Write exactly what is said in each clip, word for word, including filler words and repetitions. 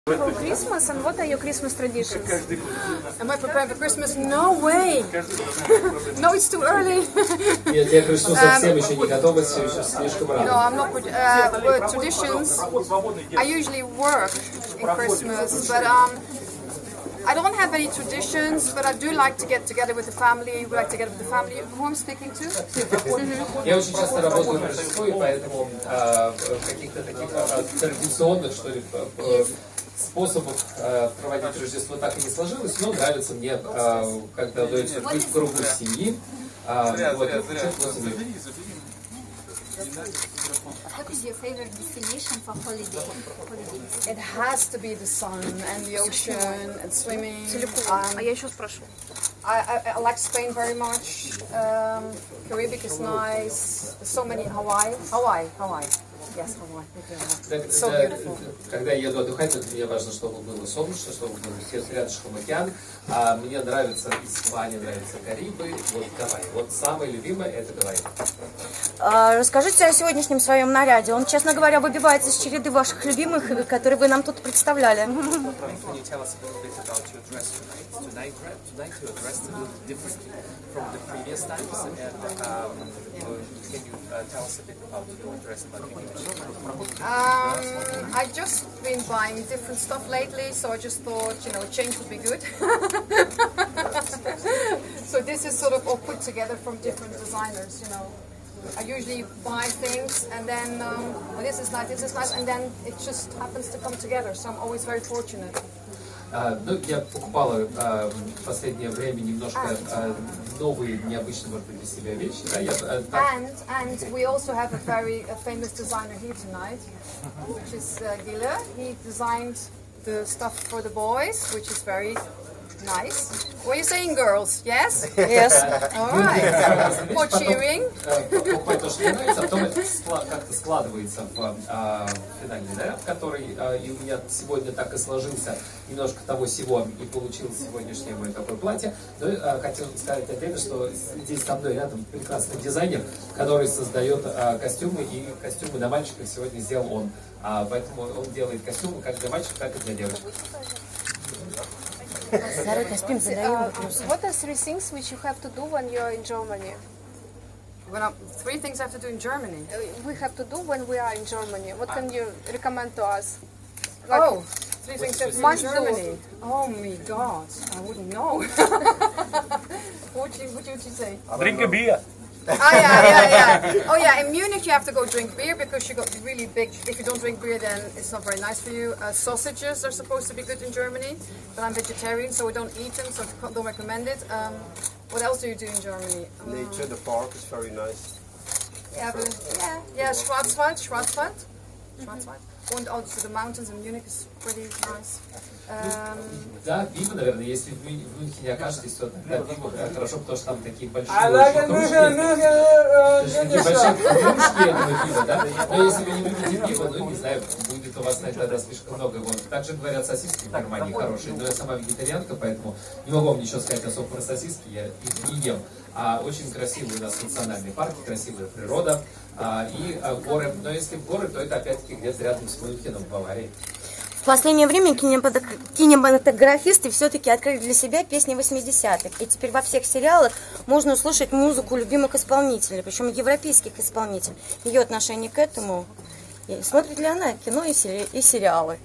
For Christmas, and what are your Christmas traditions? Am I prepared for Christmas? No way! No, it's too early. Нет, я пришел совсем еще не готова, все еще слишком рано. No, I'm not. Uh, well, traditions. I usually work in Christmas, but um, I don't have any traditions. But I do like to get together with the family. We like to get with the family. Who I'm speaking to? Я очень часто работаю в Рождество, и поэтому каких-то таких традиционных, что ли, способов э, проводить Рождество так и не сложилось, но нравится мне, э, когда удается быть в кругу семьи. Э, вот, What is your favorite destination for holiday? holidays? It has to be the sun and the ocean and swimming. Um, а я еще спрошу. I, I, I like Spain very much. Um, Caribbean is nice. So many Hawaii, Hawaii, Hawaii. Yes, Hawaii. So beautiful. Когда я еду отдыхать, то для меня важно, чтобы было солнечно, чтобы был рядышком океан. А мне нравится Испания, нравятся Карибы. Вот Гавайи. Вот самое любимое это Гавайи. А, расскажите о сегодняшнем своем наряде. Он, честно говоря, выбивается из череды ваших любимых, которые вы нам тут представляли. Um, I've just been buying different stuff lately, so I just thought, you know, change would be good. So this is sort of all put together from different designers, you know. I usually buy things and then, um, well, this is nice, this is nice, and then it just happens to come together, so I'm always very fortunate. Uh, ну, я покупала uh, в последнее время немножко uh, новые, необычные, может быть, для себя вещи. Да? Я, uh, and, and we also have a very a famous designer here tonight, which is uh, Gille. He designed the stuff for the boys, which is very nice. What are you saying, girls? Yes? Yes. All right. More cheering. Покупать то, что мне нравится, а потом это как-то складывается в финальный наряд, который и у меня сегодня так и сложился, немножко того всего, и получилось сегодняшнее мое такое платье. Но хотел сказать отдельно, что здесь со мной рядом прекрасный дизайнер, который создает костюмы, и костюмы на мальчиках сегодня сделал он. Поэтому он делает костюмы как для мальчиков, так и для девочек. Uh, what are three things which you have to do when you're in Germany? When I'm, three things I have to do in Germany. Uh, we have to do when we are in Germany. What can you recommend to us? Like, oh, three things I have to do in Germany. Oh my God, I wouldn't know. What would you, what would you say? Drink a beer. Oh yeah, yeah, yeah. Oh yeah, in Munich you have to go drink beer because you got really big. If you don't drink beer, then it's not very nice for you. Uh, sausages are supposed to be good in Germany, but I'm vegetarian, so we don't eat them, so I don't recommend it. Um, what else do you do in Germany? Um, Nature, the park is very nice. Yeah, but, yeah, yeah, Schwarzwald, Schwarzwald, Schwarzwald. And also the mountains in Munich is pretty nice. Um, да, пиво, наверное, если в Мюнхене окажетесь, то тогда пиво хорошо, потому что там такие большие кружки, такие большие кружки этого пива, да? Но если вы не любите пиво, ну, не знаю, будет у вас тогда слишком много его. Также говорят, сосиски в Германии хорошие, но я сама вегетарианка, поэтому не могу вам ничего сказать особо про сосиски, я их не ем. А очень красивые у нас национальные парки, красивая природа а, и а, горы. Но если в горы, то это опять-таки где-то рядом с Мюнхеном в Баварии. В последнее время кинематографисты все-таки открыли для себя песни восьмидесятых. И теперь во всех сериалах можно услышать музыку любимых исполнителей, причем европейских исполнителей. Ее отношение к этому. И смотрит ли она кино и, сери и сериалы?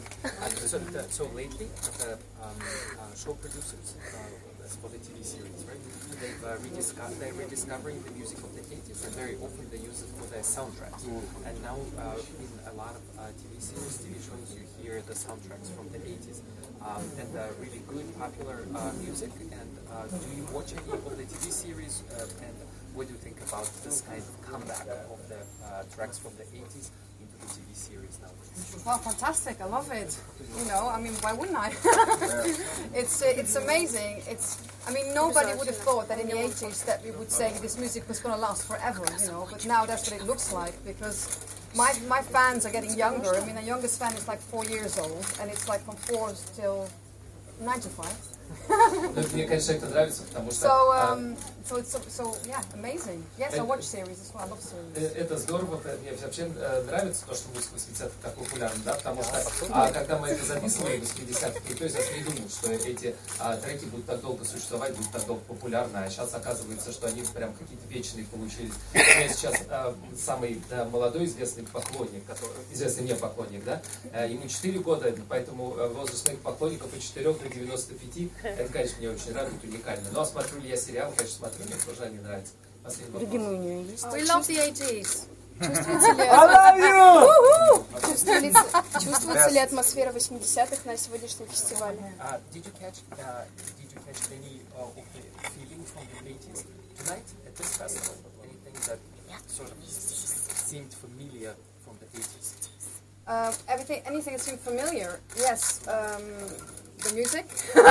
They've uh, rediscovered, they're rediscovering the music of the eighties, and very often they use it for their soundtracks. Mm. And now uh, in a lot of uh, T V series, T V shows, you hear the soundtracks from the eighties. Um, and uh, really good, popular uh, music. And uh, do you watch any of the T V series? Uh, and what do you think about this kind of comeback of the uh, tracks from the eighties into the T V series now? Well, fantastic! I love it. You know, I mean, why wouldn't I? it's uh, it's amazing. It's I mean, nobody would have thought that in the eighties that we would say this music was going to last forever. You know, but now that's what it looks like because my my fans are getting younger. I mean, the youngest fan is like four years old, and it's like from four till nine to five. Но мне, конечно, это нравится, потому что... So, а, um, so it's so, so yeah, amazing. Yes, I watch series as well. I love э, series. Это здорово, мне вообще э, нравится то, что музыка восьмидесятых так популярна, да, потому что а, когда мы это записывали в восьмидесятых, никто из нас не думал, что эти а, треки будут так долго существовать, будут так долго популярны, а сейчас оказывается, что они прям какие-то вечные получились. У меня сейчас а, самый да, молодой известный поклонник, который, известный мне поклонник, да, а, ему четыре года, поэтому возраст моих поклонников от четырёх до девяноста пяти, это, конечно, мне очень радует, уникально. Ну, а смотрю ли я сериал, конечно, смотрю, мне тоже они нравятся. Любимый у нее есть. We love the eighties. Чувствуется ли, чувствуется, чувствуется ли атмосфера восьмидесятых на сегодняшнем фестивале? Uh, did you catch? Uh, did you catch any uh, of the feeling from the eighties tonight at this festival? Anything that sort of seemed familiar from the eighties? Uh, everything, anything that seemed familiar. Yes. Um, the music.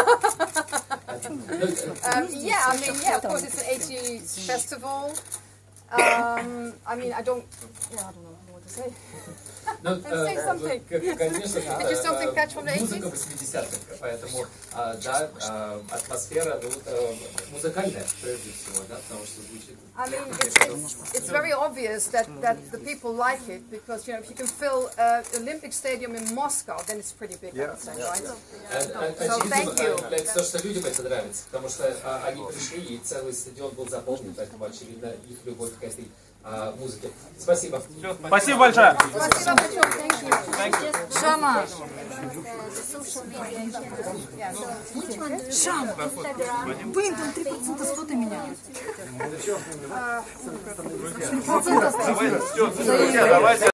um, yeah, I mean, yeah. Of course, it's an eighties festival. Um, I mean, I don't. Yeah, I don't know what to say. Ну, Say something. э, конечно, Did you something catch from the музыка eighties? восьмидесятых, поэтому, а, да, а, атмосфера, ну, э, музыкальная, прежде всего, да, потому что звучит. I mean, it's, it's, it's very obvious that, that the people like it because, you know, if you can fill uh, Olympic Stadium in Moscow, then it's pretty big, I would say, right? So thank you. Является то, что людям это нравится, потому что а, они пришли, и целый стадион был заполнен, поэтому, очевидно, их любовь к этой а, музыке. Спасибо. Спасибо большое. Спасибо большое. Thank you. Шама. The social media channels. Yeah. So which one do you prefer? Instagram? Блин, там три процента что-то меняют. Давайте.